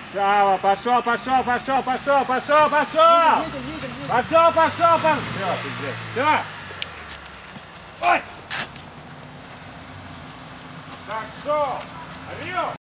Сава, пошел, пошел, пошел, пошел, пошел, пошел! Пошел, пошел, пошел! Все, пиздец. Все! Ой! Так, шел! Орел!